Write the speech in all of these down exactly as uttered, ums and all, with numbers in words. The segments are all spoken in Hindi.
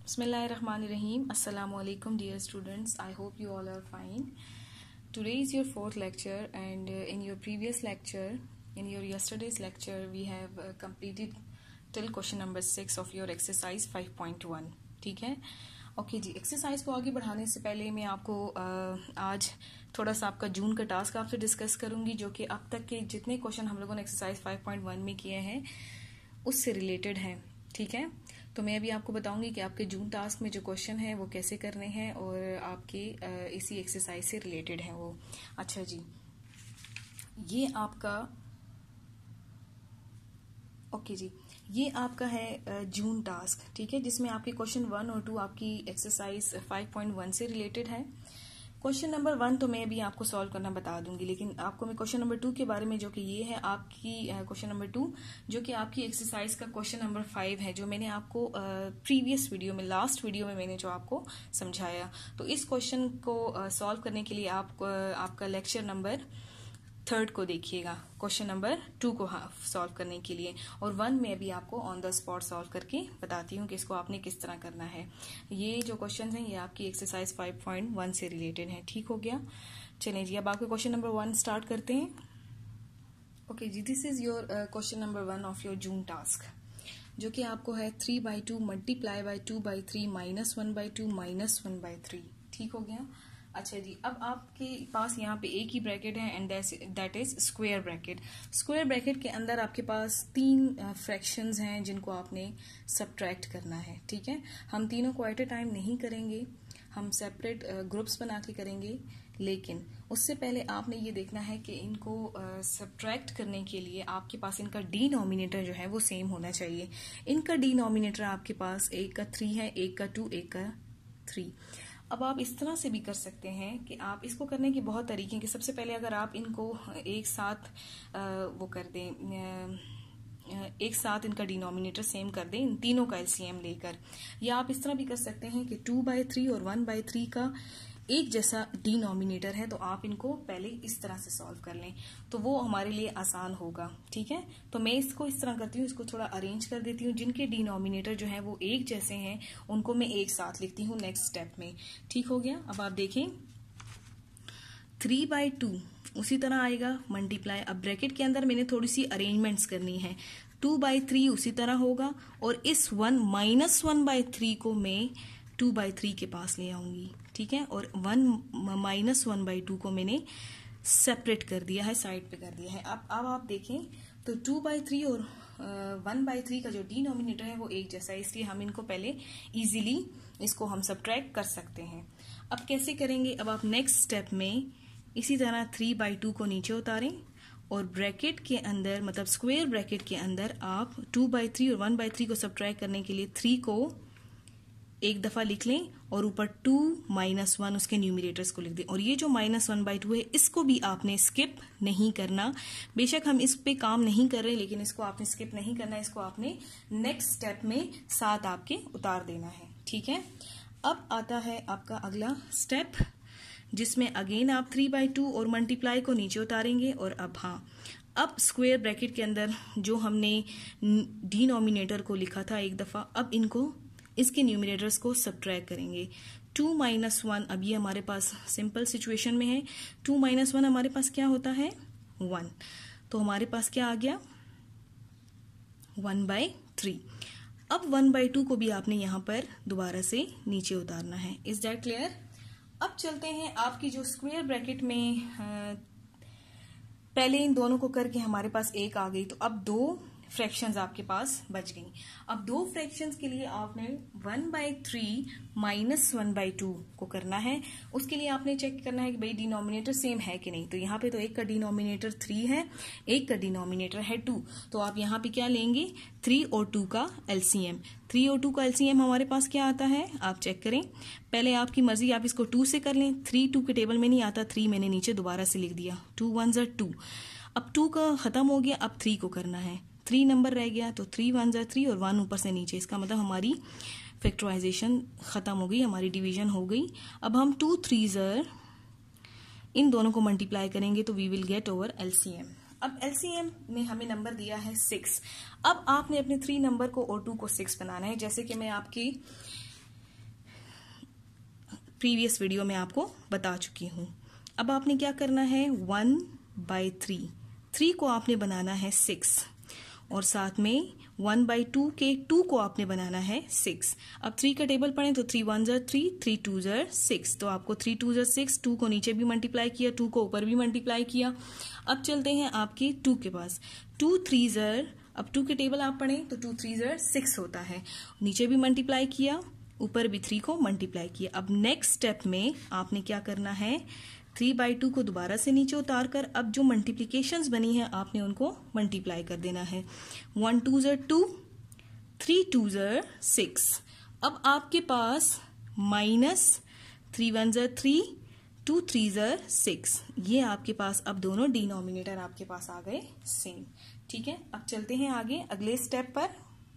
Bismillahirrahmanirrahim. Assalamu alaikum dear students. I hope you all are fine. Today is your fourth lecture and uh, in your previous lecture, in your yesterday's lecture, we have uh, completed till question number six of your exercise five point one. ठीक है? ओके जी, एक्सरसाइज को आगे बढ़ाने से पहले मैं आपको uh, आज थोड़ा सा आपका जून का टास्क आपसे डिस्कस करूंगी, जो कि अब तक के जितने क्वेश्चन हम लोगों ने एक्सरसाइज फाइव पॉइंट वन में किए हैं उससे रिलेटेड हैं. ठीक है, तो मैं अभी आपको बताऊंगी कि आपके जून टास्क में जो क्वेश्चन है वो कैसे करने हैं और आपके इसी एक्सरसाइज से रिलेटेड है वो. अच्छा जी, ये आपका ओके जी, ये आपका है जून टास्क. ठीक है, जिसमें आपके क्वेश्चन वन और टू आपकी एक्सरसाइज फाइव पॉइंट वन से रिलेटेड है. क्वेश्चन नंबर वन तो मैं अभी आपको सॉल्व करना बता दूंगी, लेकिन आपको मैं क्वेश्चन नंबर टू के बारे में, जो कि ये है आपकी क्वेश्चन नंबर टू, जो कि आपकी एक्सरसाइज का क्वेश्चन नंबर फाइव है, जो मैंने आपको प्रीवियस वीडियो में, लास्ट वीडियो में मैंने जो आपको समझाया. तो इस क्वेश्चन को सॉल्व करने के लिए आप आपका लेक्चर नंबर थर्ड को देखिएगा, क्वेश्चन नंबर टू को सॉल्व करने के लिए. और वन में अभी आपको ऑन द स्पॉट सॉल्व करके बताती हूँ कि इसको आपने किस तरह करना है. ये जो क्वेश्चन हैं ये आपकी एक्सरसाइज फाइव पॉइंट वन से रिलेटेड है. ठीक हो गया, चलिए जी अब आपके क्वेश्चन नंबर वन स्टार्ट करते हैं. ओके जी, this is your question number one of your June task, जो कि आपको है three by two multiply by two by three minus one by two minus one by three. ठीक हो गया. अच्छा जी, अब आपके पास यहाँ पे एक ही ब्रैकेट है and that is square bracket. Square bracket के अंदर आपके पास तीन फ्रैक्शंस हैं जिनको आपने सब्ट्रैक्ट करना है. ठीक है, हम तीनों को एट ए टाइम नहीं करेंगे, हम सेपरेट ग्रुप्स बना के करेंगे, लेकिन उससे पहले आपने ये देखना है कि इनको सब्ट्रैक्ट uh, करने के लिए आपके पास इनका डिनोमिनेटर जो है वो सेम होना चाहिए. इनका डिनोमिनेटर आपके पास एक का थ्री है, एक का टू, एक का थ्री. अब आप इस तरह से भी कर सकते हैं कि आप इसको करने के बहुत तरीके हैं. कि सबसे पहले अगर आप इनको एक साथ वो कर दें, एक साथ इनका डिनोमिनेटर सेम कर दें, इन तीनों का एलसीएम लेकर, या आप इस तरह भी कर सकते हैं कि टू बाई थ्री और वन बाई थ्री का एक जैसा डिनोमिनेटर है, तो आप इनको पहले इस तरह से सॉल्व कर लें, तो वो हमारे लिए आसान होगा. ठीक है, तो मैं इसको इस तरह करती हूँ, इसको थोड़ा अरेंज कर देती हूँ. जिनके डिनोमिनेटर जो है वो एक जैसे हैं उनको मैं एक साथ लिखती हूँ नेक्स्ट स्टेप में. ठीक हो गया. अब आप देखें, थ्री बाई टू उसी तरह आएगा मल्टीप्लाई. अब ब्रैकेट के अंदर मैंने थोड़ी सी अरेंजमेंट्स करनी है. टू बाई थ्री उसी तरह होगा, और इस one minus one by three को मैं टू बाई थ्री के पास ले आऊंगी. ठीक है, और one minus one by two को मैंने सेपरेट कर दिया है, साइड पे कर दिया है. अब अब आप देखें तो टू बाई थ्री और वन बाई थ्री का जो डिनोमिनेटर है वो एक जैसा है, इसलिए हम इनको पहले इजीली इसको हम सब्ट्रैक्ट कर सकते हैं. अब कैसे करेंगे, अब आप नेक्स्ट स्टेप में इसी तरह थ्री बाई टू को नीचे उतारें और ब्रैकेट के अंदर, मतलब स्क्वायर ब्रैकेट के अंदर, आप टू बाई थ्री और वन बाई थ्री को सब्ट्रैक्ट करने के लिए थ्री को एक दफा लिख लें और ऊपर टू माइनस वन उसके न्यूमिनेटर्स को लिख दें. और ये जो माइनस वन बाई टू है इसको भी आपने स्किप नहीं करना. बेशक हम इस पे काम नहीं कर रहे, लेकिन इसको आपने स्किप नहीं करना, इसको आपने नेक्स्ट स्टेप में साथ आपके उतार देना है. ठीक है, अब आता है आपका अगला स्टेप, जिसमें अगेन आप थ्री बाई टू और मल्टीप्लाई को नीचे उतारेंगे. और अब हाँ, अब स्क्वायर ब्रैकेट के अंदर जो हमने डिनोमिनेटर को लिखा था एक दफा, अब इनको, इसके न्यूमिनेटर्स को सब्ट्रैक्ट करेंगे. टू माइनस वन, अब ये हमारे पास सिंपल सिचुएशन में है. टू माइनस वन हमारे पास क्या होता है, वन. तो हमारे पास क्या आ गया, वन बाई थ्री. अब वन बाई टू को भी आपने यहां पर दोबारा से नीचे उतारना है. Is that clear. अब चलते हैं आपकी जो स्क्वायर ब्रैकेट में, पहले इन दोनों को करके हमारे पास एक आ गई, तो अब दो फ्रैक्शंस आपके पास बच गई. अब दो फ्रैक्शंस के लिए आपने one by three minus one by two को करना है. उसके लिए आपने चेक करना है कि भाई डिनोमिनेटर सेम है कि नहीं. तो यहाँ पे तो एक का डिनोमिनेटर थ्री है, एक का डिनोमिनेटर है टू. तो आप यहाँ पे क्या लेंगे, थ्री और टू का एलसीएम. थ्री और टू का एलसीएम हमारे पास क्या आता है, आप चेक करें. पहले आपकी मर्जी, आप इसको टू से कर लें. थ्री टू के टेबल में नहीं आता, थ्री मैंने नीचे दोबारा से लिख दिया. टू वन ज़ा टू. अब टू का खत्म हो गया, अब थ्री को करना है. थ्री नंबर रह गया, तो थ्री वन ज़ा थ्री और वन ऊपर से नीचे. इसका मतलब हमारी फैक्टराइजेशन खत्म हो गई, हमारी डिवीजन हो गई. अब हम टू थ्री ज़र इन दोनों को मल्टीप्लाई करेंगे तो we will get over LCM. अब एलसीएम में हमें नंबर दिया है सिक्स. अब आपने अपने थ्री नंबर को और टू को सिक्स बनाना है. जैसे कि मैं आपकी प्रीवियस वीडियो में आपको बता चुकी हूँ। अब आपने क्या करना है, वन बाई थ्री, थ्री को आपने बनाना है सिक्स, और साथ में वन बाई टू के टू को आपने बनाना है सिक्स। अब थ्री का टेबल पढ़ें तो थ्री वन जर थ्री, थ्री टू जर सिक्स, तो आपको थ्री टू जर सिक्स, टू को नीचे भी मल्टीप्लाई किया, टू को ऊपर भी मल्टीप्लाई किया। अब चलते हैं आपकी टू के पास, टू थ्री जर, अब टू के टेबल आप पढ़ें तो टू थ्री जर सिक्स होता है, नीचे भी मल्टीप्लाई किया, ऊपर भी थ्री को मल्टीप्लाई किया। अब नेक्स्ट स्टेप में आपने क्या करना है, थ्री बाई टू को दोबारा से नीचे उतार कर अब जो मल्टीप्लीकेशंस बनी है आपने उनको मल्टीप्लाई कर देना है। वन टू जर टू, थ्री टू जर सिक्स। अब आपके पास माइनस थ्री वन जर थ्री, टू थ्री जर सिक्स, ये आपके पास अब दोनों डिनोमिनेटर आपके पास आ गए सेम। ठीक है, अब चलते हैं आगे अगले स्टेप पर।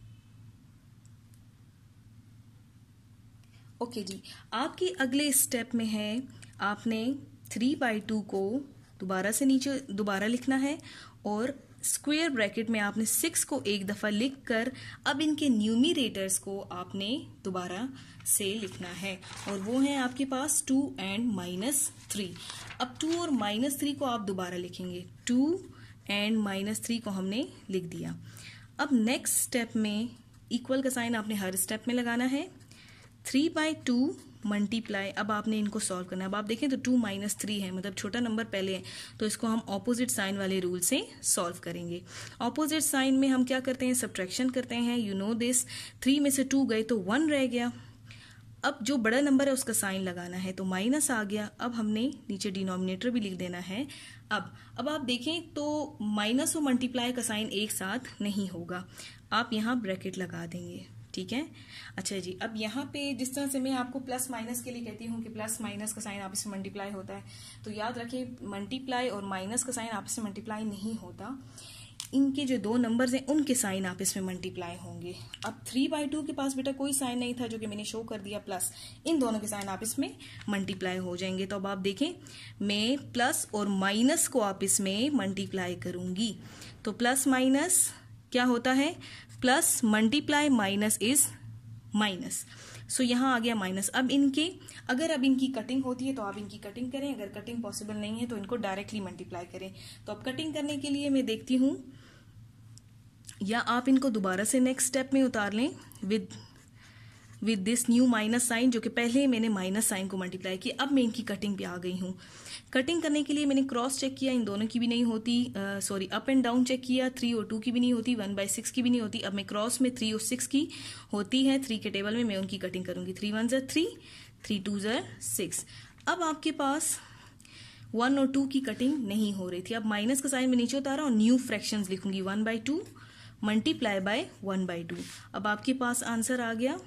ओके जी, आपकी अगले स्टेप में है आपने थ्री बाई टू को दोबारा से नीचे दोबारा लिखना है, और स्क्वायर ब्रैकेट में आपने सिक्स को एक दफा लिखकर अब इनके न्यूमिरेटर्स को आपने दोबारा से लिखना है, और वो है आपके पास टू एंड माइनस थ्री। अब टू और माइनस थ्री को आप दोबारा लिखेंगे, टू एंड माइनस थ्री को हमने लिख दिया। अब नेक्स्ट स्टेप में इक्वल का साइन आपने हर स्टेप में लगाना है, थ्री बाई टू मल्टीप्लाई, अब आपने इनको सॉल्व करना है। अब आप देखें तो टू माइनस थ्री है, मतलब छोटा नंबर पहले है, तो इसको हम ऑपोजिट साइन वाले रूल से सॉल्व करेंगे। ऑपोजिट साइन में हम क्या करते हैं, सब्ट्रैक्शन करते हैं, यू नो दिस। थ्री में से टू गए तो वन रह गया, अब जो बड़ा नंबर है उसका साइन लगाना है, तो माइनस आ गया। अब हमने नीचे डिनोमिनेटर भी लिख देना है। अब अब आप देखें तो माइनस और मल्टीप्लाई का साइन एक साथ नहीं होगा, आप यहाँ ब्रैकेट लगा देंगे। ठीक है, अच्छा जी, अब यहाँ पे जिस तरह से मैं आपको प्लस माइनस के लिए कहती हूँ कि प्लस माइनस का साइन आपस में मल्टीप्लाई होता है, तो याद रखिए मल्टीप्लाई और माइनस का साइन आपस में मल्टीप्लाई नहीं होता, इनके जो दो नंबर्स हैं उनके साइन आपस में मल्टीप्लाई होंगे। अब थ्री बाई टू के पास बेटा कोई साइन नहीं था जो कि मैंने शो कर दिया, प्लस इन दोनों के साइन आपस में मल्टीप्लाई हो जाएंगे। तो अब आप देखें मैं प्लस और माइनस को आपस में मल्टीप्लाई करूंगी, तो प्लस माइनस क्या होता है, plus multiply minus is minus, so यहाँ आ गया माइनस। अब इनके अगर अब इनकी कटिंग होती है तो आप इनकी कटिंग करें, अगर कटिंग पॉसिबल नहीं है तो इनको डायरेक्टली मल्टीप्लाई करें। तो अब कटिंग करने के लिए मैं देखती हूँ, या आप इनको दोबारा से नेक्स्ट स्टेप में उतार लें with with this new minus sign, जो कि पहले मैंने माइनस साइन को मल्टीप्लाई किया। अब मैं इनकी कटिंग पे आ गई हूँ। कटिंग करने के लिए मैंने क्रॉस चेक किया, इन दोनों की भी नहीं होती, sorry up and down check किया, थ्री और टू की भी नहीं होती, वन बाई सिक्स की भी नहीं होती। अब मैं क्रॉस में थ्री और सिक्स की होती है, थ्री के टेबल में मैं उनकी कटिंग करूंगी, थ्री वन जर थ्री, थ्री टू जर सिक्स। अब आपके पास वन और टू की कटिंग नहीं हो रही थी, अब माइनस का साइन में नीचे उतारा और न्यू फ्रैक्शंस लिखूंगी, one by two multiply by one by two. अब आपके पास आंसर आ गया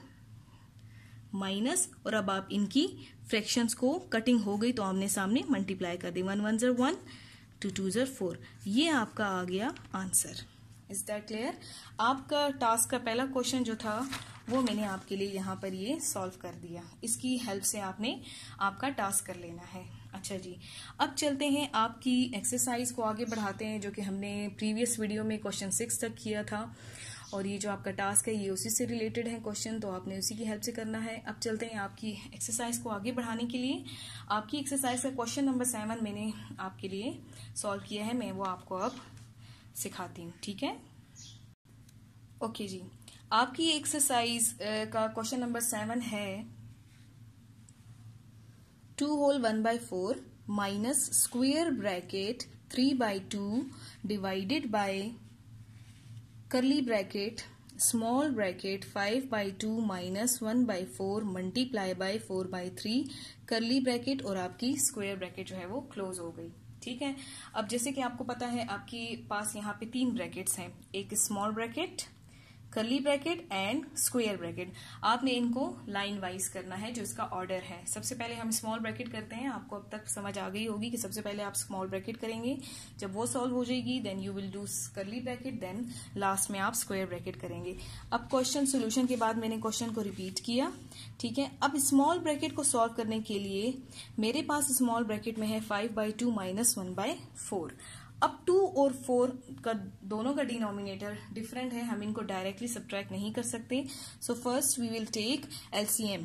माइनस, और अब आप इनकी फ्रैक्शंस को कटिंग हो गई तो आमने सामने मल्टीप्लाई कर दी, वन वन जर वन, टू टू जर फोर, ये आपका आ गया आंसर। Is that clear? आपका टास्क का पहला क्वेश्चन जो था वो मैंने आपके लिए यहाँ पर ये सॉल्व कर दिया, इसकी हेल्प से आपने आपका टास्क कर लेना है। अच्छा जी, अब चलते हैं आपकी एक्सरसाइज को आगे बढ़ाते हैं, जो कि हमने प्रीवियस वीडियो में क्वेश्चन सिक्स तक किया था, और ये जो आपका टास्क है ये उसी से रिलेटेड है क्वेश्चन, तो आपने उसी की हेल्प से करना है। अब चलते हैं आपकी एक्सरसाइज को आगे बढ़ाने के लिए। आपकी एक्सरसाइज का क्वेश्चन नंबर सेवन मैंने आपके लिए सॉल्व किया है, मैं वो आपको अब सिखाती हूँ। ठीक है, ओके जी, आपकी एक्सरसाइज का क्वेश्चन नंबर सेवन है two whole one by four minus square bracket three by two divided by curly bracket small bracket five by two minus one by four multiply by four by three curly bracket, और आपकी स्क्वायर ब्रैकेट जो है वो क्लोज हो गई। ठीक है, अब जैसे कि आपको पता है आपके पास यहाँ पे तीन ब्रैकेट्स हैं, एक small bracket, curly bracket and square bracket. आपने इनको लाइन वाइज करना है, जो इसका ऑर्डर है। सबसे पहले हम स्मॉल ब्रैकेट करते हैं, आपको अब तक समझ आ गई होगी कि सबसे पहले आप स्मॉल ब्रैकेट करेंगे, जब वो सॉल्व हो जाएगी then you will do curly bracket, then last में आप स्क्वायर ब्रैकेट करेंगे। अब क्वेश्चन सोल्यूशन के बाद मैंने क्वेश्चन को रिपीट किया। ठीक है, अब स्मॉल ब्रैकेट को सॉल्व करने के लिए मेरे पास स्मॉल ब्रैकेट में है five by two minus one by four. अब टू और फोर का दोनों का डिनोमिनेटर डिफरेंट है, हम इनको डायरेक्टली सब्ट्रैक्ट नहीं कर सकते। So first we will take LCM.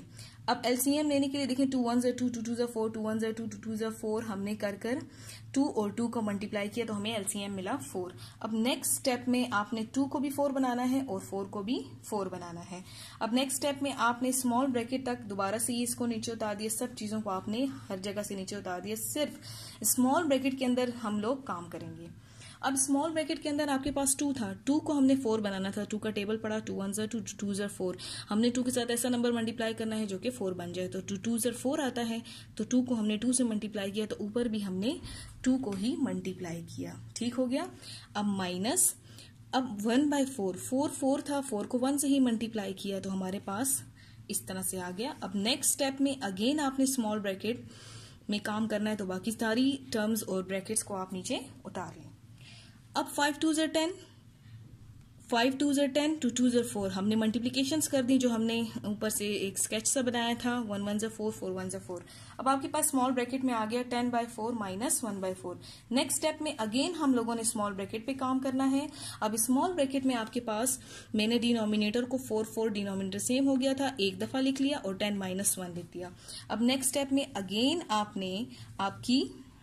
अब एलसीएम लेने के लिए देखें, टू वन ज़र टू, टू टू ज़र फोर, टू वन ज़र टू, टू टू ज़र फोर, हमने कर कर टू और टू को मल्टीप्लाई किया तो हमें एलसीएम मिला फोर। अब नेक्स्ट स्टेप में आपने टू को भी फोर बनाना है और फोर को भी फोर बनाना है। अब नेक्स्ट स्टेप में आपने स्मॉल ब्रैकेट तक दोबारा से इसको नीचे उतार दिया, सब चीजों को आपने हर जगह से नीचे उतार दिया, सिर्फ स्मॉल ब्रैकेट के अंदर हम लोग काम करेंगे। अब स्मॉल ब्रैकेट के अंदर आपके पास टू था, टू को हमने फोर बनाना था, टू का टेबल पड़ा, टू वन ज़र टू, टू ज़र फोर, हमने टू के साथ ऐसा नंबर मल्टीप्लाई करना है जो कि फोर बन जाए, तो टू टू ज़र फोर आता है, तो टू को हमने टू से मल्टीप्लाई किया तो ऊपर भी हमने टू को ही मल्टीप्लाई किया, ठीक हो गया। अब माइनस, अब one by four, four four था, फोर को वन से ही मल्टीप्लाई किया तो हमारे पास इस तरह से आ गया। अब नेक्स्ट स्टेप में अगेन आपने स्मॉल ब्रैकेट में काम करना है, तो बाकी सारी टर्म्स और ब्रैकेट्स को आप नीचे उतार लें। अब फाइव टू ज़र टेन, फाइव टू ज़र टेन, टू टू ज़र फोर, हमने मल्टीप्लीकेशंस कर दी जो हमने ऊपर से एक स्केच सा बनाया था, वन वन ज़र फोर, फोर वन ज़र फोर। अब आपके पास स्मॉल ब्रैकेट में आ गया ten by four minus one by four. Next step में अगेन हम लोगों ने स्मॉल ब्रैकेट पे काम करना है। अब स्मॉल ब्रैकेट में आपके पास मैंने डिनोमिनेटर को फोर फोर, डिनोमिनेटर सेम हो गया था, एक दफा लिख लिया और टेन माइनस वन लिख दिया। अब नेक्स्ट स्टेप में अगेन आपने आपकी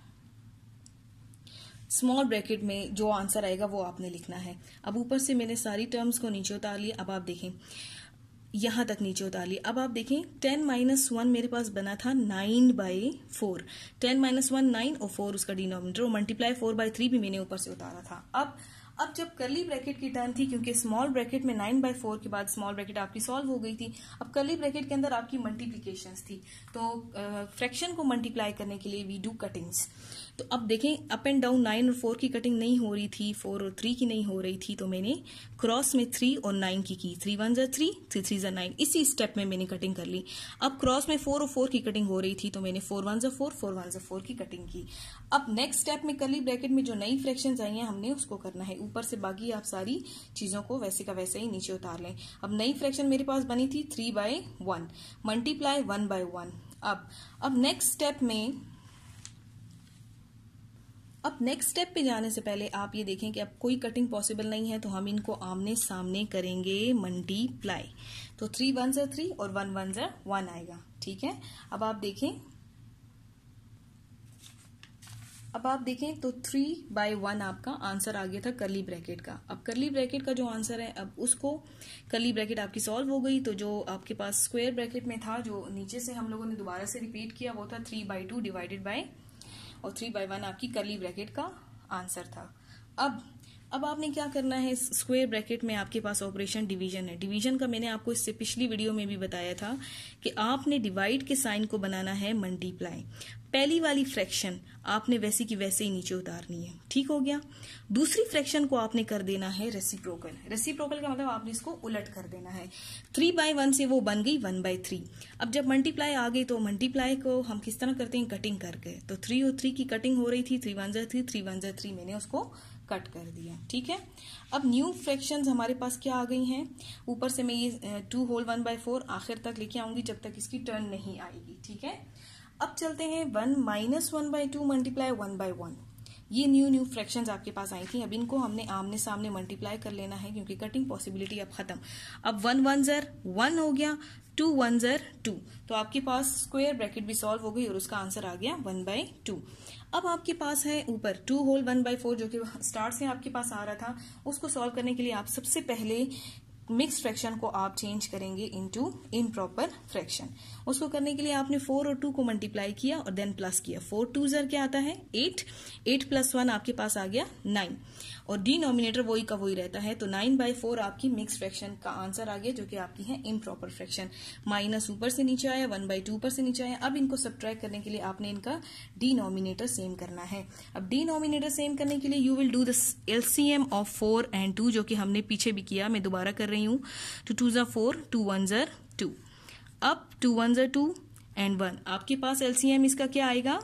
स्मॉल ब्रैकेट में जो आंसर आएगा वो आपने लिखना है। अब ऊपर से मैंने सारी टर्म्स को नीचे उतार लिया, अब आप देखें यहां तक नीचे उतार लिया। अब आप देखें टेन माइनस वन मेरे पास बना था nine by four, ten minus one nine और फोर उसका डिनोमिनेटर, और मल्टीप्लाई फोर बाई थ्री भी मैंने ऊपर से उतारा था। अब अब जब कर्ली ब्रैकेट की टर्न थी, क्योंकि स्मॉल ब्रैकेट में नाइन बाय फोर के बाद स्मॉल ब्रैकेट आपकी सॉल्व हो गई थी, अब कर्ली ब्रैकेट के अंदर आपकी मल्टीप्लीकेशंस थी, तो फ्रैक्शन को मल्टीप्लाई करने के लिए वी डू कटिंग्स। तो अब देखें अप एंड डाउन नाइन और फोर की कटिंग नहीं हो रही थी, फोर और थ्री की नहीं हो रही थी, तो मैंने क्रॉस में थ्री और नाइन की की, थ्री वन ज़र थ्री, थ्री थ्री ज़र नाइन, इसी स्टेप में मैंने कटिंग कर ली। अब क्रॉस में फोर और फोर की कटिंग हो रही थी तो मैंने फोर वन ज़र फोर, फोर वन ज़र फोर की कटिंग की। अब नेक्स्ट स्टेप में कर्ली ब्रैकेट में जो नई फ्रैक्शंस आई हैं हमने उसको करना है, ऊपर से बाकी आप सारी चीजों को वैसे का वैसे ही नीचे उतार लें। अब नई फ्रैक्शन मेरे पास बनी थी three by one, multiply one by one. अब अब नेक्स्ट स्टेप में अब नेक्स्ट स्टेप पे जाने से पहले आप ये देखें कि अब कोई कटिंग पॉसिबल नहीं है, तो हम इनको आमने सामने करेंगे मल्टीप्लाई, तो थ्री वन ज़र थ्री और वन वन ज़र वन आएगा, ठीक है। अब आप देखें अब आप देखें तो थ्री बाय वन आपका आंसर आ गया था कर्ली ब्रैकेट का। अब कर्ली ब्रैकेट का जो आंसर है, अब उसको कर्ली ब्रैकेट आपकी सॉल्व हो गई, तो जो आपके पास स्क्वायर ब्रैकेट में था जो नीचे से हम लोगों ने दोबारा से रिपीट किया वो था three by two divided by, और थ्री बाय वन आपकी कर्ली ब्रैकेट का आंसर था। अब अब आपने क्या करना है, स्क्वायर ब्रैकेट में आपके पास ऑपरेशन डिवीजन है। डिवीजन का मैंने आपको इससे पिछली वीडियो में भी बताया था कि आपने डिवाइड के साइन को बनाना है मल्टीप्लाई। पहली वाली फ्रैक्शन आपने वैसी की वैसे ही नीचे उतारनी है, ठीक हो गया। दूसरी फ्रैक्शन को आपने कर देना है रेसिप्रोकल। रेसिप्रोकल का मतलब आपने इसको उलट कर देना है। थ्री बाय वन से वो बन गई वन बाय थ्री। अब जब मल्टीप्लाई आ गई तो मल्टीप्लाई को हम किस तरह करते हैं, कटिंग करके, तो थ्री और थ्री की कटिंग हो रही थी, थ्री वन ज़र थ्री, थ्री वन ज़र थ्री, मैंने उसको कट कर दिया, ठीक है। अब न्यू फ्रैक्शंस हमारे पास क्या आ गई हैं, ऊपर से मैं ये two whole one by four आखिर तक लेके आऊंगी जब तक इसकी टर्न नहीं आएगी, ठीक है। अब चलते हैं one minus one by two multiply one by one, ये न्यू न्यू फ्रैक्शंस आपके पास आई थी। अब इनको हमने आमने सामने मल्टीप्लाई कर लेना है क्योंकि कटिंग पॉसिबिलिटी अब खत्म। अब वन वन ज़र वन हो गया, टू वन ज़र टू, तो आपके पास स्क्वायर ब्रैकेट भी सॉल्व हो गई और उसका आंसर आ गया वन बाय टू। अब आपके पास है ऊपर two whole one by four जो कि स्टार्ट से आपके पास आ रहा था, उसको सॉल्व करने के लिए आप सबसे पहले मिक्स फ्रैक्शन को आप चेंज करेंगे इनटू इम्प्रॉपर फ्रैक्शन। उसको करने के लिए आपने फोर और टू को मल्टीप्लाई किया और देन प्लस किया। फोर टू ज़र क्या आता है एट, एट प्लस वन आपके पास आ गया नाइन, और डिनोमिनेटर वही का वही रहता है, तो नाइन बाय फोर आपकी मिक्स फ्रैक्शन का आंसर आ गया जो कि आपकी है इम्प्रॉपर फ्रैक्शन। माइनस ऊपर से नीचे आया, वन बाय टू ऊपर से नीचे आया। अब इनको सब्ट्रैक्ट करने के लिए आपने इनका डिनोमिनेटर सेम करना है। अब डिनोमिनेटर सेम करने के लिए you will do the LCM of four and two, जो कि हमने पीछे भी किया, मैं दोबारा कर रही हूं। टू टू ज़र फोर, टू वन ज़र टू, अब टू वन ज़र टू एंड वन, आपके पास एलसीएम इसका क्या आएगा,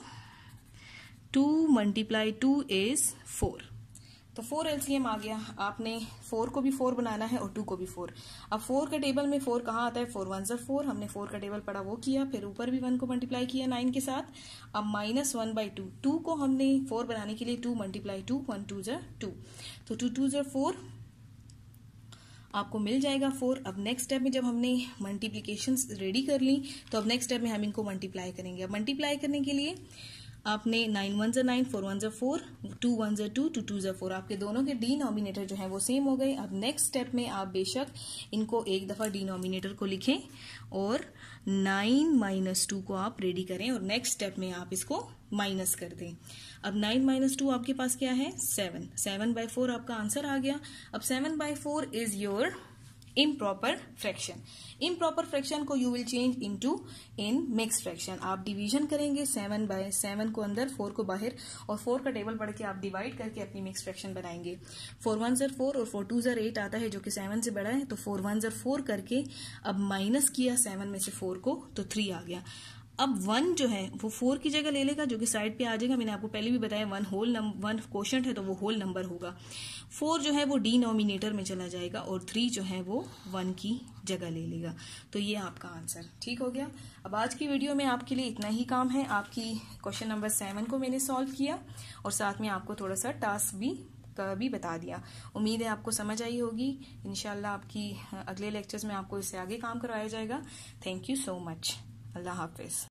two multiply two is four, तो फोर एलसीएम आ गया। आपने फोर को भी फोर बनाना है और टू को भी फोर। अब फोर के टेबल में फोर कहाँ आता है, फोर वन ज़र फोर, हमने फोर का टेबल पढ़ा वो किया, फिर ऊपर भी वन को मल्टीप्लाई किया नाइन के साथ। अब minus one by two, two को हमने फोर बनाने के लिए two multiply two, one two ज़र टू, तो टू टू ज़र फोर। आपको मिल जाएगा फोर। अब नेक्स्ट स्टेप में जब हमने मल्टीप्लीकेशन रेडी कर ली तो अब नेक्स्ट स्टेप में हम इनको मल्टीप्लाई करेंगे। अब मल्टीप्लाई करने के लिए आपने नाइन वन ज़ा नाइन, फोर वन ज़ा फोर, टू वन ज़ा टू, टू टू ज़ा फोर, आपके दोनों के डिनोमिनेटर जो है वो सेम हो गए। अब नेक्स्ट स्टेप में आप बेशक इनको एक दफा डिनोमिनेटर को लिखें और नाइन माइनस टू को आप रेडी करें और नेक्स्ट स्टेप में आप इसको माइनस कर दें। अब नाइन माइनस टू आपके पास क्या है, सेवन। सेवन बाय फोर आपका आंसर आ गया। अब seven by four is your improper fraction. Improper fraction को you will change into in mix fraction. आप डिवीजन करेंगे सेवन बाय सेवन को अंदर, फोर को बाहर, और फोर का टेबल पढ़ के आप डिवाइड करके अपनी मिक्स फ्रैक्शन बनाएंगे। फोर वन ज़र फोर और फोर टू ज़र एट आता है जो कि सेवन से बड़ा है, तो फोर वन ज़र फोर करके अब माइनस किया सेवन में से फोर को तो थ्री आ गया। अब वन जो है वो फोर की जगह ले लेगा जो कि साइड पे आ जाएगा। मैंने आपको पहले भी बताया one whole number, one quotient है तो वो होल नंबर होगा। फोर जो है वो डिनोमिनेटर में चला जाएगा और थ्री जो है वो वन की जगह ले लेगा। तो ये आपका आंसर ठीक हो गया। अब आज की वीडियो में आपके लिए इतना ही काम है। आपकी क्वेश्चन नंबर सेवन को मैंने सॉल्व किया और साथ में आपको थोड़ा सा टास्क भी का भी बता दिया। उम्मीद है आपको समझ आई होगी। इंशाल्लाह आपकी अगले लेक्चर्स में आपको इससे आगे काम करवाया जाएगा। Thank you so much. अल्लाह हाफिज।